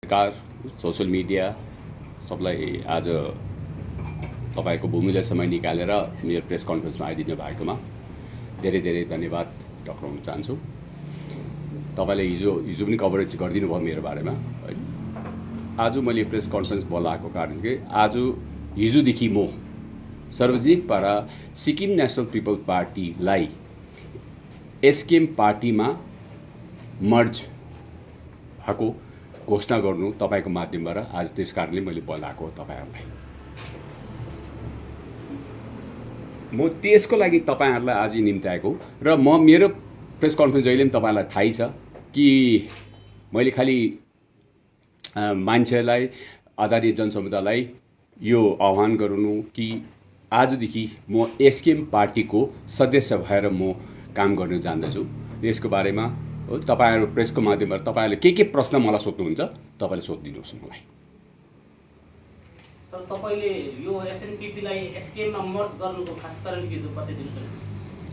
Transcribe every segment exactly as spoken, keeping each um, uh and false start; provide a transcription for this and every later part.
पत्रकार social media सबलाई आज तपाईको भूमिले समय निकालेर मेरो प्रेस कन्फरेन्समा आइदिनु भएकोमा धेरै धेरै धन्यवाद टक्राउन चाहन्छु। तपाईले हिजो हिजो पनि कभरेज गरिदिनु भयो मेरो बारेमा है। आज मैले प्रेस कन्फरेन्स बोलाएको कारण के आज हिजोदेखि म सार्वजनिकबाट सिक्किम नेशनल पिपल पार्टीलाई एसकेएम पार्टीमा मर्ज भएको घोषणा गर्नु तपाईको माध्यमबाट आज त्यस कारणले मैले बोलाएको तपाईहरुलाई। म त्यसको लागि तपाईहरुलाई आज निम्ति आएको र म मेरो प्रेस कन्फरेन्स जहिले पनि तपाईलाई थाहै छ कि मैले खाली मान्छेलाई आधारित जनसमुदायलाई यो आह्वान गर्नु कि आजदेखि म एसकेएम पार्टीको सदस्य भएर म काम गर्न जान्दछु। यसको बारेमा हो तपाईहरु प्रेसको माध्यमबाट तपाईहरुले के के प्रश्न मलाई सोध्नुहुन्छ तपाईले सोधिदिनुहोस् मलाई। सर तपाईले यो एसएनपीपी लाई एसकेएम मा मर्ज गर्नुको खास कारण के हो बताइदिनु पर्छ।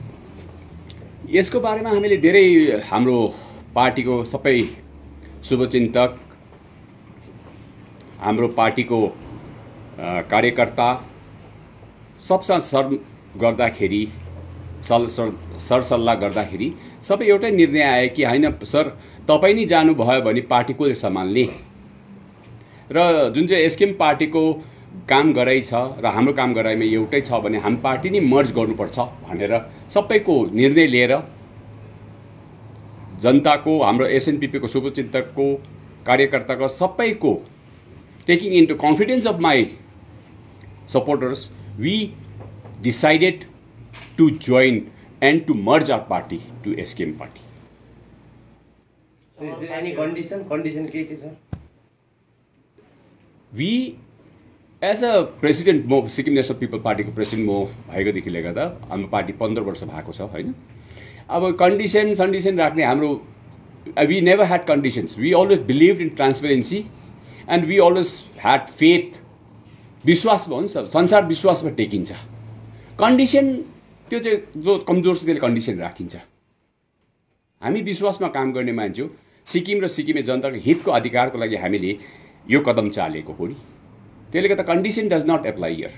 यसको बारेमा हामीले धेरै हाम्रो पार्टीको सबै शुभचिन्तक हाम्रो पार्टीको कार्यकर्ता सबसँग सर गर्दाखेरि सरसल्लाह गर्दाखेरि सबै एउटै निर्णय आयो कि हैन सर तपाई नै जानु भयो भने पार्टी कोले सम्हाल्ने र जुन चाहिँ एसकेएम पार्टीको काम गराइ छ र हाम्रो काम गराइमा एउटै छ भने हामी पार्टी नै मर्ज गर्नुपर्छ भनेर सबैको निर्णय लिएर जनताको हाम्रो एसएनपीपी को शुभचिन्तकको कार्यकर्ताको सबैको taking into confidence of my supporters, we decided to join and to merge our party to S K M party. So is there any condition? Condition ke thi sir? We as a president, mo Sikkim National People Party ko president mo bhayeko देखिले गर्दा हाम्रो party पन्ध्र वर्ष भएको छ हैन। अब condition सन्डिसन राख्ने हाम्रो we never had conditions. We always believed in transparency and we always had faith. विश्वास भन्छ संसार विश्वासमा टेकिन्छ। कन्डिसन त्यो चाहिँ जो कमजोर छ त्यसले कन्डिसन राखिन्छ। हामी विश्वासमा काम गर्ने मान्छे हो। सिक्किम र सिक्किमे जनताको हितको अधिकारको लागि हामीले यो कदम चालेको हो नि। त्यसले गर्दा condition does not apply here.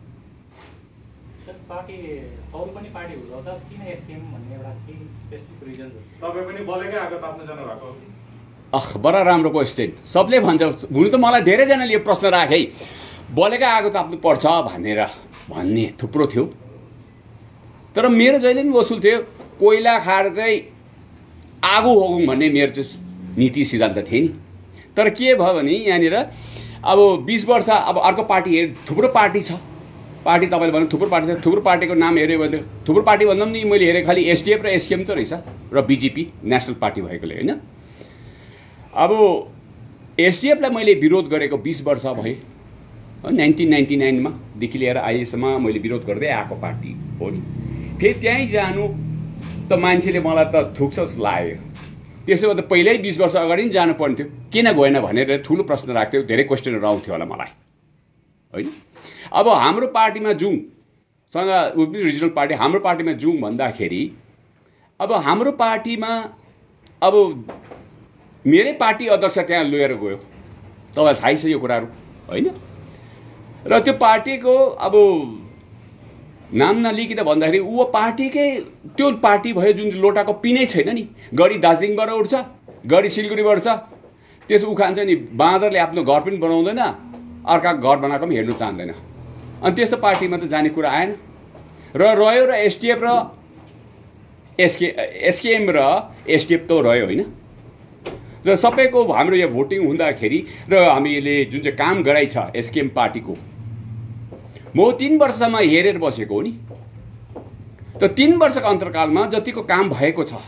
Party अरु पनि पार्टी हुँदा किन एसकेएम भन्ने एउटा के स्पेसिफिक रिजन हो? तपाई पनि बोलेकै आगो ताप्न जानु भएको। अख बडा राम्रो क्वेशन। सबले भन्छ हुनु त मलाई धेरै जनाले यो प्रश्न राखे बोलेका आगो ताप्नु पर्छ भनेर भन्ने थुप्रो थियो। तर मेरो जहिले पनि वसुल थियो कोइला खाएर चाहिँ आगो होगौँ भन्ने मेरो चाहिँ नीति सिद्धान्त थियो नि। तर के भयो भने यहाँनिर अब बीस वर्ष अब अर्को पार्टी हेर थुप्रो पार्टी छ। पार्टी तपाईले भन्नु थुप्रो पार्टी छ। थुप्रो पार्टीको नाम हेर्यो भने थुप्रो पार्टी भन्दा पनि मैले हेरेँ खालि एसडिएफ र एसकेएम त रहेछ र बिजेपी नेसनल पार्टी भएकोले हैन। अब एसडिएफलाई मैले विरोध गरेको बीस वर्ष भए नाइन्टीन नाइन्टी नाइन मा देखि लिएर अहिलेसम्म मैले विरोध गर्दै आएको पार्टी हो नि। फेरि त्यहीँ जानु त मान्छेले मलाई त थुक्सस लाग्यो। त्यसो भए त पहिल्यै बीस वर्ष अगाडि नै जानु पर्ने थियो किन गएन भनेर ठुलो प्रश्न राख्थ्यो। धेरै क्वेशनहरु आउँथ्यो होला मलाई हैन। अब हाम्रो पार्टीमा जाउँ सँग रिजनल पार्टी हाम्रो पार्टीमा जाउँ भन्दाखेरि अब हाम्रो पार्टीमा अब मेरै पार्टी अध्यक्ष त्यहाँ लिएर गयो। तपाईलाई थाहै छ यो कुराहरु हैन। र त्यो पार्टीको अब नाम नलिकिन भन्दाखेरि ऊ पार्टीकै त्यो पार्टी भयो जुन लोटाको पिनै छैन नि। गडी दार्जिलिङबाट उठ्छ गडी सिलगढीबाट छ त्यस उखान्छ नि बाँदरले आफ्नो घर पनि बनाउँदैन अर्का घर बनाएको पनि हेर्नु चाहदैन। अनि त्यस्तो पार्टीमा त जाने कुरा आएन। र रह्यो र एसडिएफ र एसके एसकेएम र एसडिएफ त रह्यो हैन। र सबैको हाम्रो यो भोटिङ हुँदाखेरि र हामीले जुन चाहिँ काम गराइ छ एसकेएम पार्टीको म तीन वर्षसम्म हेरेर बसेको हो नि। त तीन वर्षको अन्तरकालमा जतिको काम भएको छ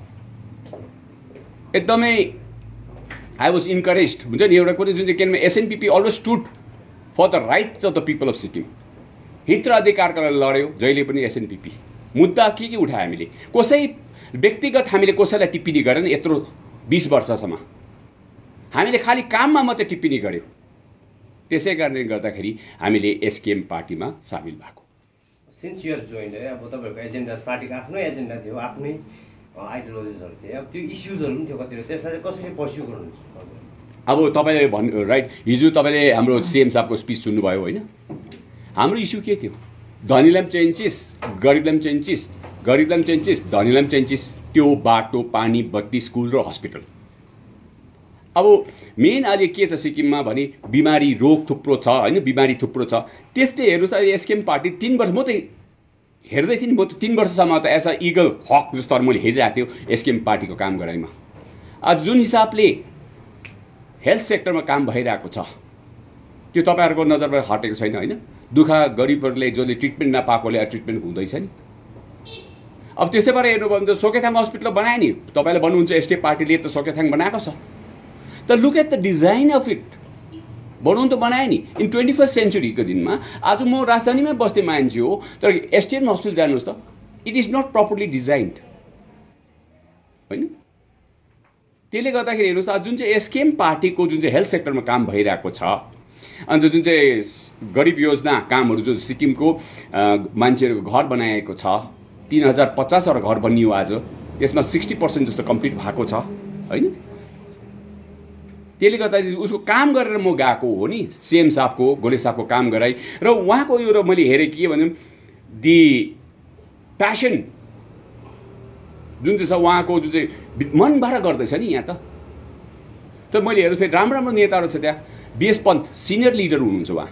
एकदमै आई वाज इन्करेज्ड हुन्छ नि। एउटा कुरा जुन चाहिँ किनभने SNPP always stood for the rights of the people of Sikkim. हित र अधिकारका लागि लड्यो जहिले पनि एसएनपीपी। मुद्दा के के उठायो हामीले कसै व्यक्तिगत हामीले कसैलाई टिप्पणी गरेन यत्रो बीस वर्षसम्म। हामीले खालि काममा मात्रै टिप्पणी गर्यो। त्यसै कारणले गर्दाखेरि हामीले एसकेएम पार्टीमा सामेल भएको। सिन्स यु आर जोइन्ड है अब तपाईहरुको एजेन्डा पार्टीको आफ्नै एजेन्डा थियो आफ्नै आइडियोलोजिजहरु थिए अब त्यो इश्युजहरु पनि थियो कतिवटा त्यसलाई कसरी पर्स्यु गर्नुहुन्छ? अब तपाईँले भन्नु राइट, हिजो तपाईँले हाम्रो सिएम साहबको स्पिच सुन्नुभयो होइन? हाम्रो इस्यु के थियो? धनीलाई पनि चेन्चिस, गरिबलाई पनि चेन्चिस, गरिबलाई पनि चेन्चिस, धनीलाई पनि चेन्चिस। त्यो बाटो, पानी, बत्ती, स्कुल र हस्पिटल। अब मेन अहिले के छ सिक्किममा भने बिमारी रोग थुप्रो छ होइन, बिमारी थुप्रो छ। त्यसले हेर्नुहोस् अहिले एसकेएम पार्टी तिन वर्ष, म त हेर्दै थिएँ नि, म त तिन वर्षसम्म त एज अ इगल हक जस्तो मैले हेरिरहेको थियो एसकेएम पार्टीको काम गराइमा। आज जुन हिसाबले हेल्थ सेक्टरमा काम भइरहेको छ त्यो तपाईँहरूको नजरबाट हटेको छैन होइन? दुःख गरिबहरूले जसले ट्रिटमेन्ट नपाएकोले ट्रिटमेन्ट हुँदैछ नि। अब त्यस्तै भएर हेर्नुभयो भने त सोकेथाङ हस्पिटल बनायो नि, तपाईँले भन्नुहुन्छ एसटी पार्टीले त सोकेथाङ बनाएको छ, त look at the design of it. बनाउनु त बनायो नि इन ट्वेन्टी फर्स्ट सेन्चुरीको दिनमा। आज म राजधानीमै बस्ने मान्छे हो, तर एसटिएम हस्पिटल जानुहोस् त, it is not properly designed होइन? त्यसले गर्दाखेरि हेर्नुहोस् आज जुन चाहिँ एसकेएम पार्टीको जुन चाहिँ हेल्थ सेक्टरमा काम भइरहेको छ, अन्त जुन चाहिँ गरिब योजना कामहरू जो सिक्किमको मान्छेहरूको घर बनाएको छ, तीन हजार पचासवटा घर बनियो आज, त्यसमा सिक्सटी पर्सेन्ट जस्तो कम्प्लिट भएको छ होइन? त्यसले गर्दाखेरि उसको काम गरेर म गएको हो नि, सिएम साहबको, गोले साहबको काम गराइ। र उहाँको यो र मैले हेरेँ के भने दि प्यासन जुन चाहिँ छ उहाँको जुन चाहिँ मनबाट गर्दैछ नि यहाँ त। त मैले हेर्छु फेरि राम्रो राम्रो नेताहरू छ त्यहाँ। बिएस पन्त सिनियर लिडर हुनुहुन्छ उहाँ,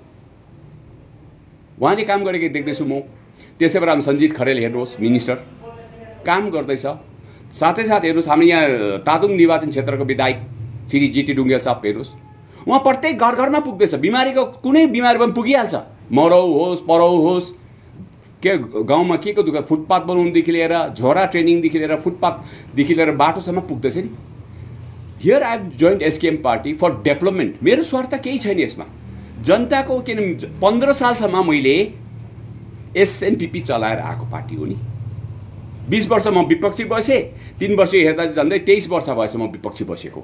उहाँले काम गरेको देख्दैछु म। त्यसै बेला सञ्जित खरेल हेर्नुहोस् मिनिस्टर काम गर्दैछ। साथै साथ हेर्नुहोस् हाम्रो यहाँ तादुङ निर्वाचन क्षेत्रको विधायक श्री जिटी डुङ्गेल साहब हेर्नुहोस्, उहाँ प्रत्येक घर घरमा पुग्दैछ। बिमारीको कुनै बिमारी पनि पुगिहाल्छ, मरौ होस् परौ होस्, के गाउँमा के को दुःख, फुटपाथ बनाउनुदेखि लिएर झोरा ट्रेनिङदेखि लिएर फुटपाथदेखि लिएर बाटोसम्म पुग्दैछ नि। Here I have joined SKM party for development. मेरो स्वार्थ केही छैन यसमा, जनताको किन पन्ध्र सालसम्म मैले एसएनपिपी चलाएर आएको पार्टी हो नि। बिस वर्ष म विपक्षी बसेँ, तिन वर्ष हेर्दा झन्डै तेइस वर्ष भएछ म विपक्षी बसेको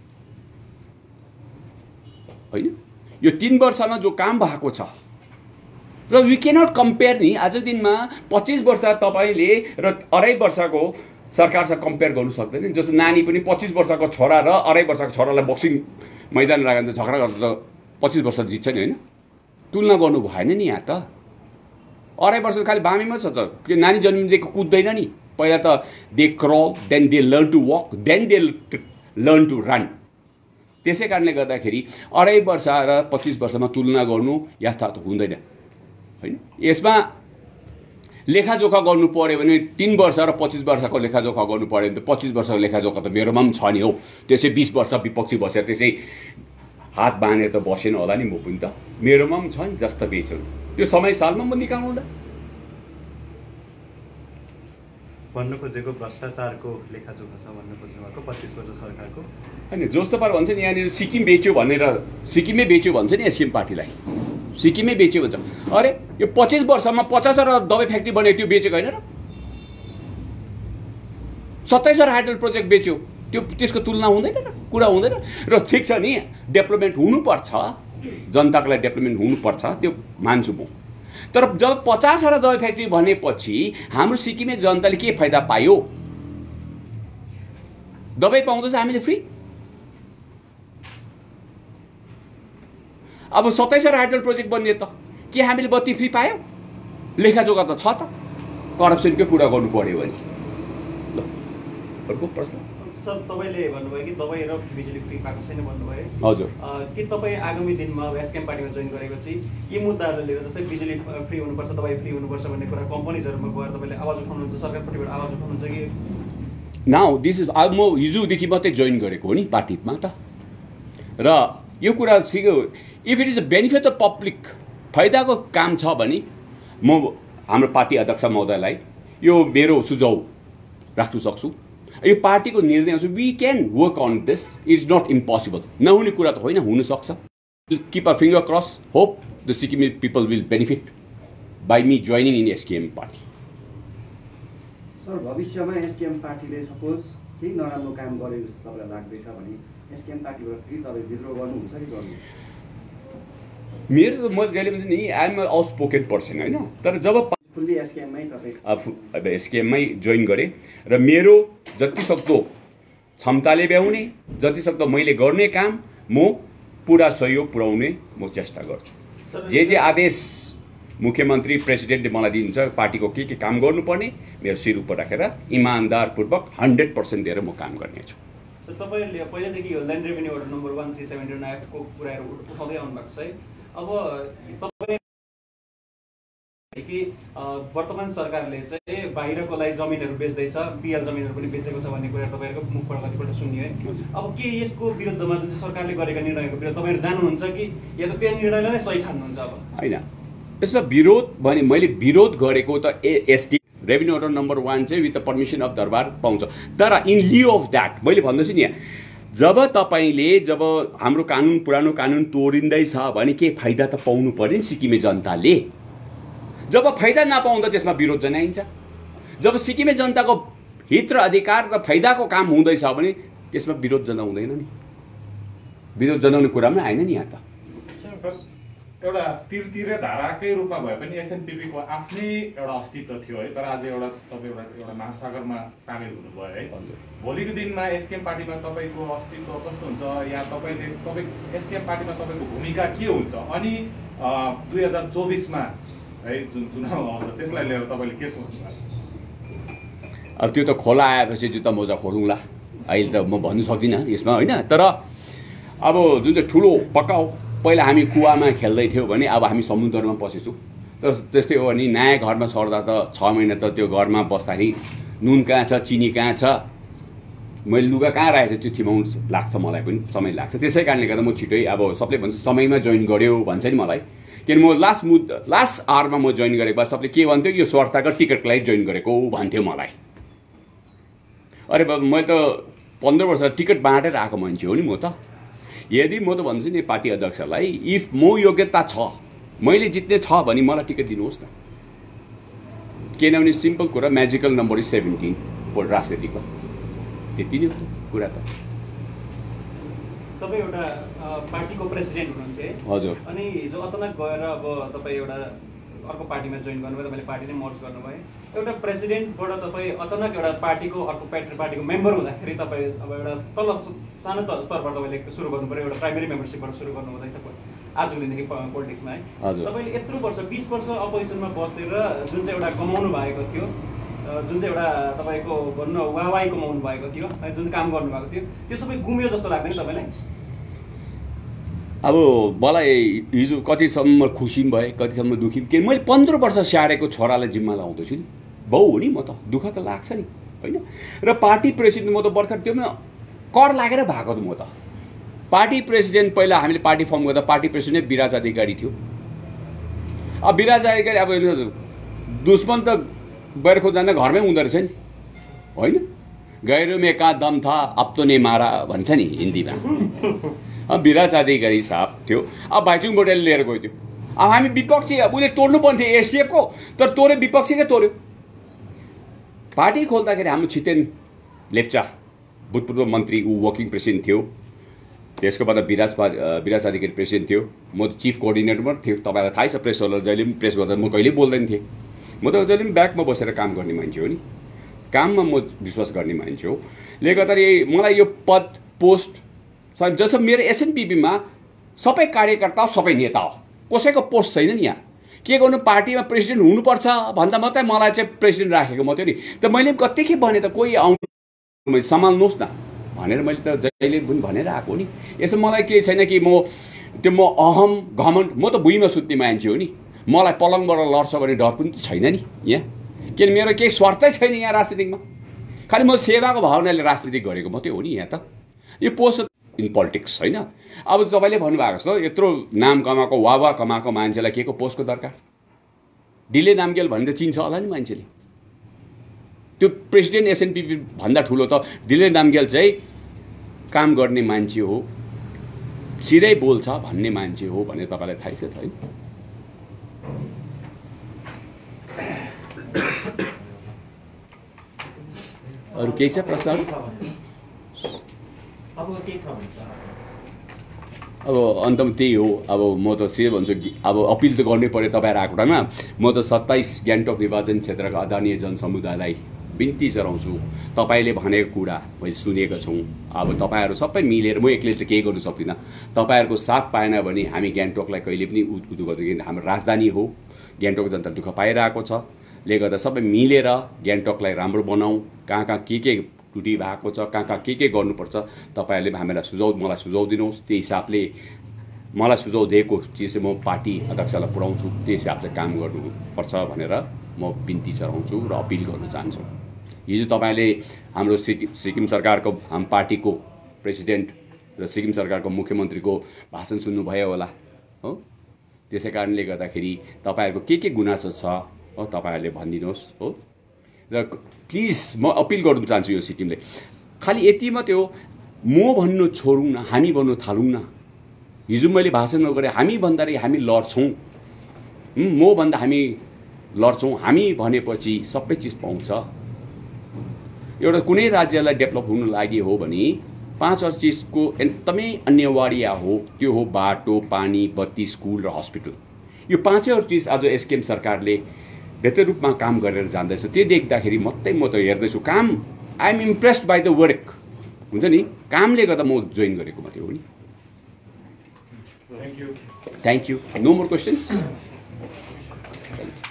होइन? यो तिन वर्षमा जो काम भएको छ र वी क्यानट कम्पेयर नि। आज दिनमा पच्चिस वर्ष तपाईँले र अढाई वर्षको सरकारसँग कम्पेयर गर्नु सक्दैन। जस्तो नानी पनि पच्चिस वर्षको छोरा र अढाई वर्षको छोरालाई बक्सिङ मैदान राखेर झगडा गर्दा त पच्चिस वर्ष जित्छ नि होइन? तुलना गर्नु भएन नि यहाँ त। अढाई वर्ष खालि बामीमा छ त, त्यो नानी जन्मिँदेखि कुद्दैन नि। पहिला त they crawl, then they learn to walk, then they learn to run. त्यसै कारणले गर्दाखेरि अढाई वर्ष र पच्चिस वर्षमा तुलना गर्नु यस्ता त हुँदैन होइन? यसमा लेखाजोखा गर्नु पऱ्यो भने तिन वर्ष र पच्चिस वर्षको लेखाजोखा गर्नु पऱ्यो भने त पच्चिस वर्षको लेखाजोखा त मेरोमा पनि छ नि हो। त्यसै बिस वर्ष विपक्षी बसेर त्यसै हात बाँधेर त बसेन होला नि म पनि त, मेरोमा पनि छ नि जस्तो बेच्नु। त्यो समय सालमा म निकाल्नु न। भन्नु खोजेको भ्रष्टाचारको लेखाजोखा छ भन्नु खोज्नु भएको पच्चिस वर्ष सरकारको होइन? जस्तो पार भन्छ नि यहाँनिर सिक्किम बेच्यो भनेर, सिक्किमै बेच्यो भन्छ नि एसकेएम पार्टीलाई, सिक्किमै बेच्यो भन्छ। अरे यो पच्चिस वर्षमा पचासवटा दबाई फ्याक्ट्री बनायो, त्यो बेचेको होइन र? सत्ताइसवटा हाइड्रोल प्रोजेक्ट बेच्यो, त्यो त्यसको तुलना हुँदैन र, कुरा हुँदैन र? ठिक छ नि, डेभलपमेन्ट हुनुपर्छ, जनताको लागि डेभलपमेन्ट हुनुपर्छ, त्यो मान्छु म। तर जब पचासवटा दबाई फ्याक्ट्री भनेपछि हाम्रो सिक्किमे जनताले के फाइदा पायो? दबाई पाउँदैछ हामीले फ्री। अब सत्ताइसवटा हाइड्रोल प्रोजेक्ट बनिए त के हामीले बत्ती फ्री पायौँ? लेखाजोखा त छ त, करप्सनकै कुरा गर्नु पर्यो भने। ल अर्को प्रश्न सर, तपाईँले भन्नुभयो कि दबाई र बिजुली फ्री पाएको छैन भन्नुभयो। हजुर, के तपाईँ आगामी दिनमा एसकेएम पार्टीमा जोइन गरेपछि यी मुद्दाहरू लिएर जस्तै बिजुली फ्री हुनुपर्छ, दबाई फ्री हुनुपर्छ भन्ने कुरा कम्पनीजहरूमा गएर तपाईँले आवाज उठाउनुहुन्छ, सरकारपट्टिबाट आवाज उठाउनुहुन्छ कि? नाउ दिस इज अब म हिजोदेखि मात्रै जोइन गरेको हो नि पार्टीमा त। र यो कुरा सिक्यो, if it is a benefit of public, फाइदाको काम छ भने म हाम्रो पार्टी अध्यक्ष महोदयलाई यो मेरो सुझाउ राख्न सक्छु। यो पार्टीको निर्णय हुन्छ, we can work on this, is not impossible. नहुने कुरा त होइन, हुनसक्छ। Keep a finger cross, hope the Sikkim people will benefit by me joining in SKM party. Sir, भविष्यमा एसकेएम पार्टीले सपोज केही नराम्रो काम गरे जस्तो तपाईँलाई लाग्दैछ भने एसकेएम पार्टीबाट फेरि तपाईँ विद्रोह गर्नुहुन्छ कि गर्नु? मेरो म जहिले पनि नि I am a outspoken person होइन, तर जब फुल्ली एसकेएममै तपाईँ अब एसकेएममै जोइन गरेँ र मेरो जति सक्दो क्षमताले भ्याउने जतिसक्दो मैले गर्ने काम म पुरा सहयोग पुर्याउने म चेष्टा गर्छु। जे जे आदेश मुख्यमन्त्री प्रेसिडेन्टले मलाई दिन्छ पार्टीको के के काम गर्नुपर्ने मेरो शिर उपर राखेर इमान्दारपूर्वक हन्ड्रेड पर्सेन्ट दिएर म काम गर्नेछु। सर तपाईँले पहिलादेखि यो land revenue order number one three seventy नाइनको कुराहरू उठाउँदै आउनु भएको छ है। अब तपाईँ कि वर्तमान सरकारले चाहिँ बाहिरको लागि जमिनहरू बेच्दैछ, पिएल जमिनहरू पनि बेचेको छ भन्ने कुरा तपाईँहरूको मुखबाट कतिपल्ट सुनियो है। अब के यसको विरुद्धमा जुन चाहिँ सरकारले गरेका निर्णयको विरुद्ध तपाईँहरू जानुहुन्छ कि या त त्यो निर्णयलाई नै सही ठान्नुहुन्छ? अब होइन, यसमा विरोध भने मैले विरोध गरेको त ST revenue order number one चाहिँ विथ द पर्मिसन अफ दरबार पाउँछ। तर इन लिउ अफ द्याट मैले भन्दैछु नि, जब तपाईँले जब हाम्रो कानुन पुरानो कानुन तोडिँदैछ भने के फाइदा त पाउनु पर्यो नि सिक्किमे जनताले। जब फाइदा नपाउँदा त्यसमा विरोध जनाइन्छ। जब सिक्किमे जनताको हित र अधिकार र फाइदाको काम हुँदैछ भने त्यसमा विरोध जनाउँदैन नि, विरोध जनाउने कुरा पनि आएन नि यहाँ त। एउटा तिरतिरे धाराकै रूपमा भए पनि एसएनपीपीको आफ्नै एउटा अस्तित्व थियो है। तर आज एउटा तपाईँ एउटा एउटा महासागरमा सामेल हुनुभयो है। भोलिको दिनमा एसकेएम पार्टीमा तपाईँको अस्तित्व कस्तो हुन्छ या तपाईँले तपाईँ एसकेएम पार्टीमा तपाईँको भूमिका के हुन्छ? अनि दुई हजार चौबिसमा है जुन चुनाव आउँछ त्यसलाई लिएर तपाईँले के सोच्नु भएको छ? अब त्यो त खोला आएपछि जुत्ता मोजा खोलौँला, अहिले त म भन्नु सक्दिनँ यसमा होइन। तर अब जुन चाहिँ ठुलो पकाउ पहिला हामी कुवामा खेल्दै थियौँ भने अब हामी समुद्रमा पसेछौँ। तर त्यस्तै हो भने नयाँ घरमा सर्दा त छ महिना त त्यो घरमा बस्दाखेरि नुन कहाँ छ, चिनी कहाँ छ, मैले लुगा कहाँ राखेको छु त्यो थिमाउनु लाग्छ, मलाई पनि समय लाग्छ। त्यसै कारणले गर्दा म छिटै अब सबले भन्छ समयमा जोइन गऱ्यो भन्छ नि मलाई। किन म लास्ट मुद लास्ट आवरमा म जोइन गरेको भए सबले के भन्थ्यो, यो स्वार्थको टिकटको लागि जोइन गरेको भन्थ्यो मलाई। अरे बाबा मैले त पन्ध्र वर्ष टिकट बाँडेर आएको मान्छे हो नि म त। यदि म त भन्छु नि पार्टी अध्यक्षलाई, इफ म योग्यता छ मैले जित्ने छ भने मलाई टिकट दिनुहोस् न। किनभने सिम्पल कुरा म्याजिकल नम्बर इज सेभेन्टिन राजनीतिको, त्यति नै हो कुरा त। तपाईँ एउटा पार्टीको प्रेसिडेन्ट हुनुहुन्थ्यो हजुर। अनि हिजो अचानक गएर अब तपाईँ एउटा अर्को पार्टीमा जोइन गर्नुभयो, तपाईँले पार्टी नै मर्ज गर्नुभयो। एउटा प्रेसिडेन्टबाट तपाईँ अचानक एउटा पार्टीको अर्को पार्टी पार्टीको मेम्बर हुँदाखेरि तपाईँ अब एउटा तल सानो त स्तरबाट तपाईँले सुरु गर्नु पऱ्यो, एउटा प्राइमेरी मेम्बरसिपबाट सुरु गर्नु हुँदैछ आजको दिनदेखि पोलिटिक्समा है। तपाईँले यत्रो वर्ष बिस वर्ष अपोजिसनमा बसेर जुन चाहिँ एउटा कमाउनु भएको थियो, जुन चाहिँ एउटा तपाईँको भन्नु वाहवाही कमाउनु भएको थियो, जुन काम गर्नुभएको थियो, त्यो सबै गुम्यो जस्तो लाग्दैन तपाईँलाई? अब मलाई हिजो कतिसम्म खुसी भए कतिसम्म दुःखी, के मैले पन्ध्र वर्ष स्याहारेको छोरालाई जिम्मा लाउँदैछु नि, बाउ हो नि म त, दुःख त लाग्छ नि होइन। र पार्टी प्रेसिडेन्ट म त भर्खर त्यो पनि कर लागेर भएको त म त। पार्टी प्रेसिडेन्ट पहिला हामीले पार्टी फर्म गर्दा पार्टी प्रेसिडेन्ट विराज अधिकारी थियो। अब विराज अधिकारी अब दुश्मन त बैरखो जाँदा घरमै हुँदो रहेछ नि होइन। गैरो में का दम था अब तो नहीं मारा भन्छ नि हिन्दीमा। अब विराज अधिकारी साहब थियो, अब भाइचुङ भोटेले लिएर गयो त्यो। अब हामी विपक्षी, अब उसले तोड्नु पर्ने थियो एसडिएफको, तर तोड्यो विपक्षीकै तोड्यो। पार्टी खोल्दाखेरि हाम्रो छितेन लेप्चा भूतपूर्व मन्त्री ऊ वर्किङ प्रेसिडेन्ट थियो। त्यसको बाद विराज विराज अधिकारी प्रेसिडेन्ट थियो। म त चिफ कोअर्डिनेटर पनि थियो। तपाईँलाई थाहै छ, प्रेसवाला जहिले पनि प्रेस गर्दा म कहिल्यै बोल्दैन थिएँ। म त जहिले पनि ब्याकमा बसेर काम गर्ने मान्छे हो नि, काममा म विश्वास गर्ने मान्छे हो। ले गर्दाखेरि मलाई यो पद पोस्ट जसो मेरो एसएनपीपीमा सबै कार्यकर्ता सबै नेता हो, कसैको पोस्ट छैन नि। यहाँ के गर्नु, पार्टीमा प्रेसिडेन्ट हुनुपर्छ भन्दा मात्रै मलाई चाहिँ प्रेसिडेन्ट राखेको मात्रै नि। त मैले कतिखेप भने त कोही आउनु सम्हाल्नुहोस् न भनेर मैले त जहिले पनि भनेर आएको नि। यसो मलाई के छैन कि म त्यो म अहम घमण्ड, म त भुइँमा सुत्ने मान्छे हो नि। मलाई पलङबाट लड्छ भने डर पनि त छैन नि यहाँ, किन मेरो केही स्वार्थै छैन यहाँ राजनीतिकमा। खालि म सेवाको भावनाले राजनीति गरेको मात्रै हो नि यहाँ त। यो पोस्ट इन पोलिटिक्स होइन। अब तपाईँले भन्नुभएको छ यत्रो नाम कमाएको वाह कमाएको मान्छेलाई के को पोस्टको दरकार? डिले नामग्याल भनेर चिन्छ होला नि मान्छेले। त्यो प्रेसिडेन्ट एसएनपीपी भन्दा ठुलो त डिले नामग्याल चाहिँ काम गर्ने मान्छे हो, सिधै बोल्छ भन्ने मान्छे हो भनेर तपाईँलाई थाहै छ होइन? अरू केही छ प्रश्नहरू? अब अन्तमा त्यही हो। अब म त सिधै भन्छु, अब अपिल त गर्नै पऱ्यो तपाईँहरू आएको ठाउँमा। म त सत्ताइस गान्तोक निर्वाचन क्षेत्रका आदरणीय जनसमुदायलाई बिन्ती चढाउँछु तपाईँले भनेको कुरा मैले सुनेको छौँ। अब तपाईँहरू सबै मिलेर, म एक्लै चाहिँ केही गर्नु सक्दिनँ, तपाईँहरूको साथ पाएन भने हामी गान्तोकलाई कहिले पनि उदु गर्छ, किन हाम्रो राजधानी हो, गान्तोक जनता दुःख पाइरहेको छ। ले गर्दा सबै मिलेर गान्तोकलाई राम्रो बनाऊ, कहाँ कहाँ के के त्रुटि भएको छ, कहाँ कहाँ के के गर्नुपर्छ, तपाईँहरूले हामीलाई सुझाउ मलाई सुझाउ दिनुहोस्। त्यही हिसाबले मलाई सुझाउ दिएको चिज म पार्टी अध्यक्षलाई पुऱ्याउँछु, त्यही हिसाबले काम गर्नुपर्छ भनेर म बिन्ती चढाउँछु र अपिल गर्न चाहन्छु। हिजो तपाईँले हाम्रो सिक्किम सिक्किम सरकारको हाम पार्टीको प्रेसिडेन्ट र सिक्किम सरकारको मुख्यमन्त्रीको भाषण सुन्नुभयो होला हो, त्यसै कारणले गर्दाखेरि तपाईँहरूको के के गुनासो छ हो तपाईँहरूले भनिदिनुहोस् हो। र प्लिज म अपिल गर्न चाहन्छु यो सिक्किमले, खालि यति मात्रै हो, म भन्नु छोडौँ न, हामी भन्नु थालौँ न। हिजो मैले भाषणमा गरेँ, हामी भन्दाखेरि हामी लड्छौँ, म भन्दा हामी लड्छौँ, हामी भनेपछि सबै चिज पाउँछ। एउटा कुनै राज्यलाई डेभलप हुनु लागि हो भने पाँचवटा चिजको एकदमै अनिवार्य हो, त्यो हो बाटो, पानी, बत्ती, स्कुल र हस्पिटल। यो पाँचवटा चिज आज एसकेएम सरकारले बेहतर रूपमा काम गरेर जाँदैछ। त्यो देख्दाखेरि मात्रै म त हेर्दैछु काम, I am impressed by the work हुन्छ नि, कामले गर्दा म जोइन गरेको मात्रै हो नि। Thank you thank you no more questions.